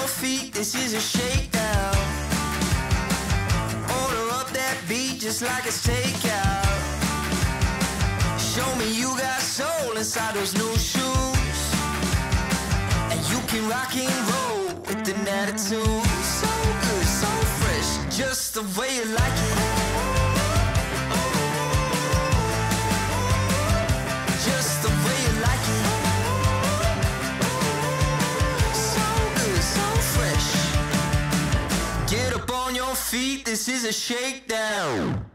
your feet, this is a shakedown. Order up that beat just like it's takeout. Show me you got soul inside those new shoes, and you can rock and roll with an attitude. So good, so fresh, just the way you like it. Just the way you like it. So good, so fresh. Get up on your feet, this is a shakedown.